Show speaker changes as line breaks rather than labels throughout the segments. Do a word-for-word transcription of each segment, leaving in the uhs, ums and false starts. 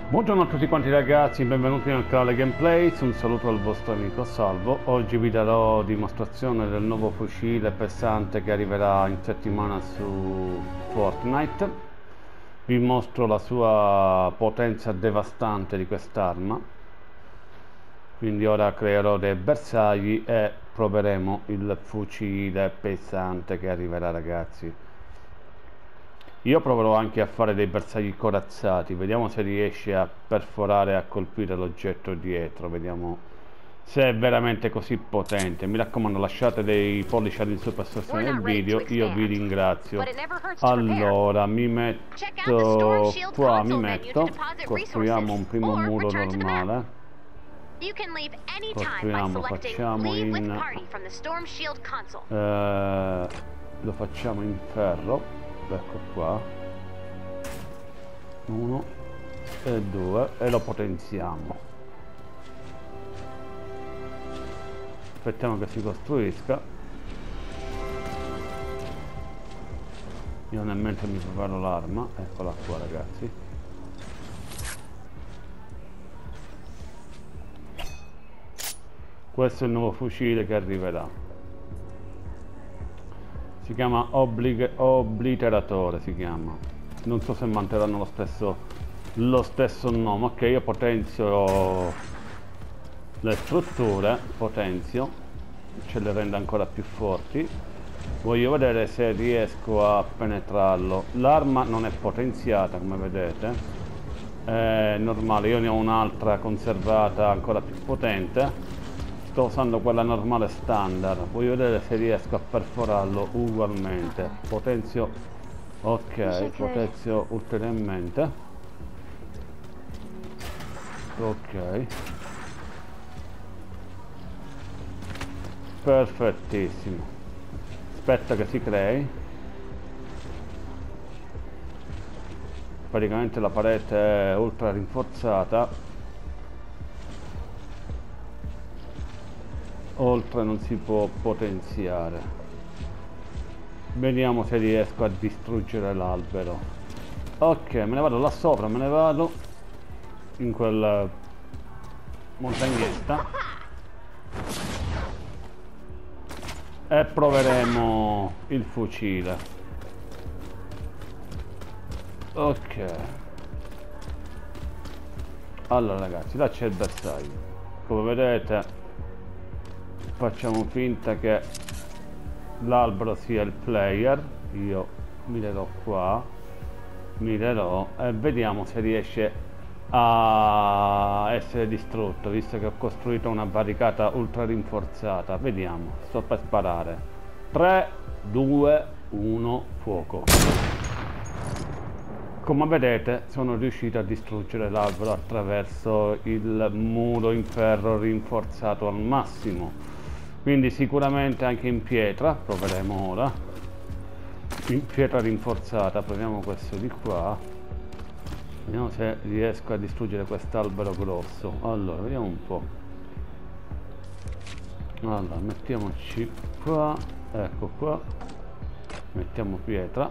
Buongiorno a tutti quanti ragazzi, benvenuti nel canale Gameplays, un saluto al vostro amico Salvo. Oggi vi darò dimostrazione del nuovo fucile pesante che arriverà in settimana su Fortnite. Vi mostro la sua potenza devastante di quest'arma. Quindi ora creerò dei bersagli e proveremo il fucile pesante che arriverà, ragazzi. Io proverò anche a fare dei bersagli corazzati, vediamo se riesce a perforare e a colpire l'oggetto dietro, vediamo se è veramente così potente. Mi raccomando, lasciate dei pollici all'insù per sostenere il video, io vi ringrazio. Allora, mi metto qua, mi metto, costruiamo un primo muro normale. Costruiamo, facciamo in... Eh, lo facciamo in ferro. Ecco qua, uno e due, e lo potenziamo. Aspettiamo che si costruisca. Io nel mentre mi preparo l'arma. Eccola qua, ragazzi. Questo è il nuovo fucile che arriverà. Si chiama Oblig Obliteratore, si chiama. Non so se manterranno lo stesso, lo stesso nome. Ok, io potenzio le strutture, potenzio, ce le rende ancora più forti. Voglio vedere se riesco a penetrarlo. L'arma non è potenziata, come vedete. È normale, io ne ho un'altra conservata ancora più potente. Sto usando quella normale standard, voglio vedere se riesco a perforarlo ugualmente. Potenzio, ok, potenzio ulteriormente. Ok, perfettissimo. Aspetta che si crei. Praticamente la parete è ultra rinforzata. Oltre non si può potenziare. Vediamo se riesco a distruggere l'albero. Ok, me ne vado là sopra, me ne vado in quella montagnetta e proveremo il fucile. Ok, allora ragazzi, là c'è il bersaglio, come vedete. Facciamo finta che l'albero sia il player, io mirerò qua, mirerò e vediamo se riesce a essere distrutto, visto che ho costruito una barricata ultra rinforzata. Vediamo, sto per sparare. tre, due, uno, fuoco. Come vedete sono riuscito a distruggere l'albero attraverso il muro in ferro rinforzato al massimo. Quindi sicuramente anche in pietra, proveremo ora, in pietra rinforzata, proviamo questo di qua, vediamo se riesco a distruggere quest'albero grosso. Allora, vediamo un po'. Allora, mettiamoci qua, ecco qua, mettiamo pietra,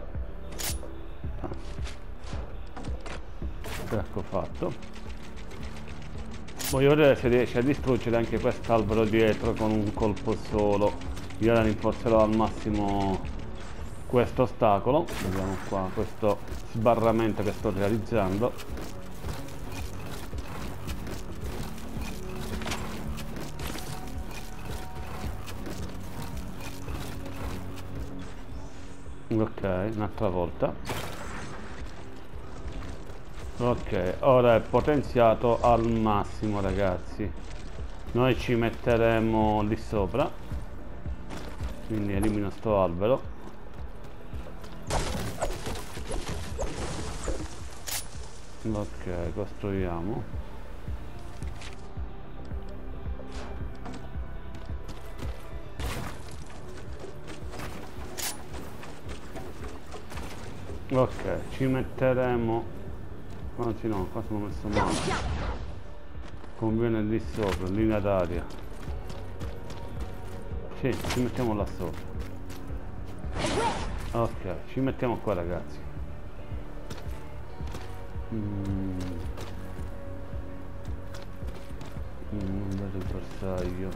ecco fatto. Voglio vedere se riesce a distruggere anche quest'albero dietro con un colpo solo. Io ora rinforzerò al massimo questo ostacolo. Vediamo qua questo sbarramento che sto realizzando. Ok, un'altra volta. Ok, ora è potenziato al massimo, ragazzi. Noi ci metteremo lì sopra, quindi elimino sto albero. Ok, costruiamo. Ok, ci metteremo. Anzi no, qua sono messo male. Conviene lì sopra, linea d'aria. Sì, ci mettiamo là sopra. Ok, ci mettiamo qua, ragazzi. Mm. bersaglio.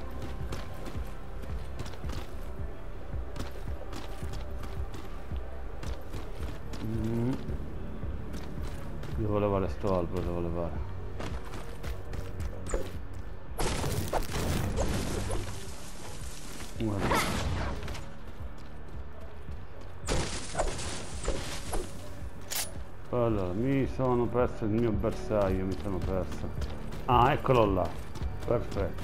Mm. Devo levare sto albero, devo levare. Guarda. Allora, mi sono perso il mio bersaglio, mi sono perso. Ah, eccolo là. Perfetto.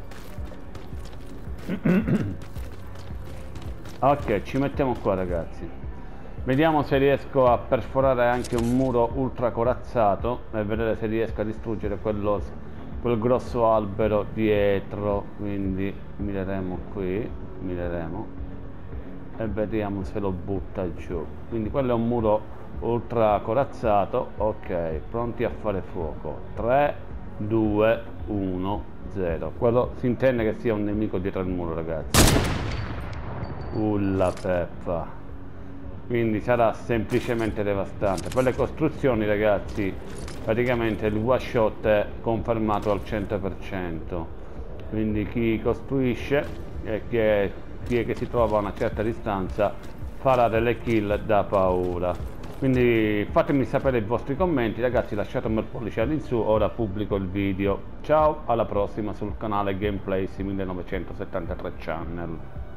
Ok, ci mettiamo qua, ragazzi. Vediamo se riesco a perforare anche un muro ultra corazzato e vedere se riesco a distruggere quello, quel grosso albero dietro. Quindi mireremo qui, mireremo e vediamo se lo butta giù. Quindi quello è un muro ultra corazzato. Ok, pronti a fare fuoco. Tre, due, uno, zero. Quello si intende che sia un nemico dietro il muro, ragazzi. Ulla peppa. Quindi sarà semplicemente devastante. Per le costruzioni, ragazzi, praticamente il one shot è confermato al cento per cento. Quindi chi costruisce e che, chi è che si trova a una certa distanza farà delle kill da paura. Quindi fatemi sapere i vostri commenti, ragazzi, lasciate un bel pollice all'insù. Ora pubblico il video. Ciao, alla prossima sul canale Gameplays millenovecentosettantatré Channel.